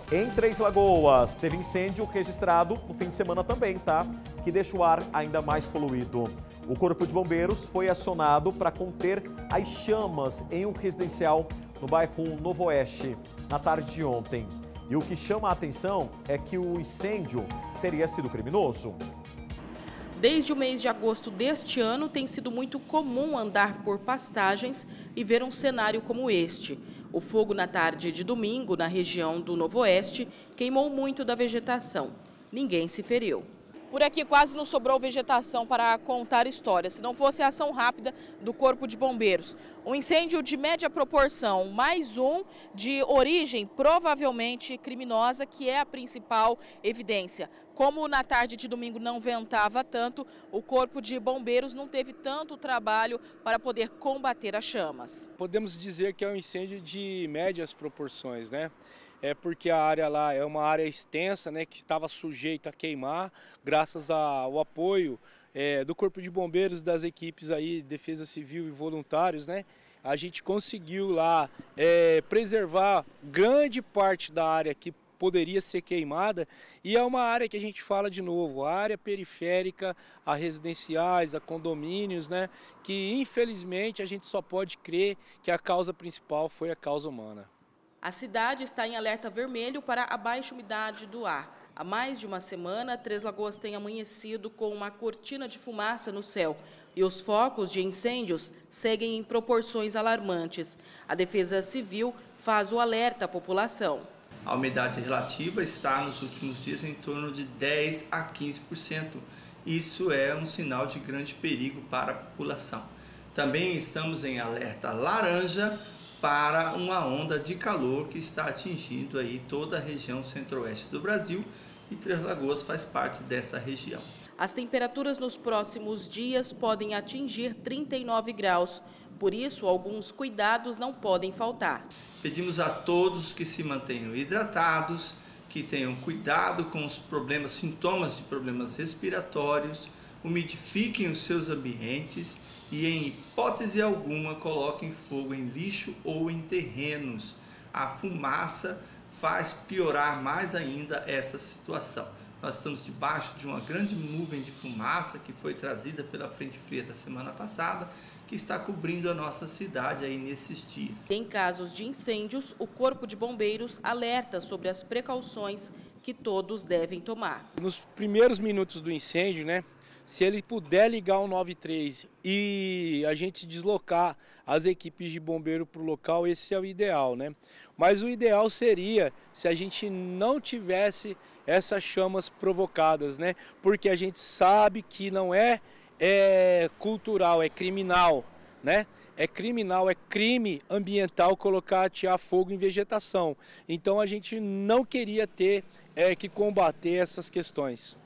Em Três Lagoas, teve incêndio registrado no fim de semana também, tá? Que deixa o ar ainda mais poluído. O Corpo de Bombeiros foi acionado para conter as chamas em um residencial no bairro Novo Oeste, na tarde de ontem. E o que chama a atenção é que o incêndio teria sido criminoso. Desde o mês de agosto deste ano, tem sido muito comum andar por pastagens e ver um cenário como este. O fogo na tarde de domingo, na região do Novo Oeste, queimou muito da vegetação. Ninguém se feriu. Por aqui quase não sobrou vegetação para contar histórias, se não fosse a ação rápida do Corpo de Bombeiros. Um incêndio de média proporção, mais um de origem provavelmente criminosa, que é a principal evidência. Como na tarde de domingo não ventava tanto, o Corpo de Bombeiros não teve tanto trabalho para poder combater as chamas. Podemos dizer que é um incêndio de médias proporções, né? É porque a área lá é uma área extensa, né, que estava sujeita a queimar, graças ao apoio do Corpo de Bombeiros, das equipes aí, Defesa Civil e voluntários, né? A gente conseguiu lá preservar grande parte da área que poderia ser queimada, e é uma área que a gente fala de novo, a área periférica, a residenciais, a condomínios, né, que infelizmente a gente só pode crer que a causa principal foi a causa humana. A cidade está em alerta vermelho para a baixa umidade do ar. Há mais de uma semana, Três Lagoas tem amanhecido com uma cortina de fumaça no céu e os focos de incêndios seguem em proporções alarmantes. A Defesa Civil faz o alerta à população. A umidade relativa está nos últimos dias em torno de 10 a 15%. Isso é um sinal de grande perigo para a população. Também estamos em alerta laranja para uma onda de calor que está atingindo aí toda a região centro-oeste do Brasil, e Três Lagoas faz parte dessa região. As temperaturas nos próximos dias podem atingir 39 graus, por isso alguns cuidados não podem faltar. Pedimos a todos que se mantenham hidratados, que tenham cuidado com os sintomas de problemas respiratórios, umidifiquem os seus ambientes e, em hipótese alguma, coloquem fogo em lixo ou em terrenos. A fumaça faz piorar mais ainda essa situação. Nós estamos debaixo de uma grande nuvem de fumaça que foi trazida pela frente fria da semana passada, que está cobrindo a nossa cidade aí nesses dias. Em casos de incêndios, o Corpo de Bombeiros alerta sobre as precauções que todos devem tomar. Nos primeiros minutos do incêndio, né, se ele puder ligar o 93 e a gente deslocar as equipes de bombeiro para o local, esse é o ideal, né? Mas o ideal seria se a gente não tivesse essas chamas provocadas, né? Porque a gente sabe que não é cultural, é criminal, né? É criminal, é crime ambiental atear fogo em vegetação. Então a gente não queria ter que combater essas questões.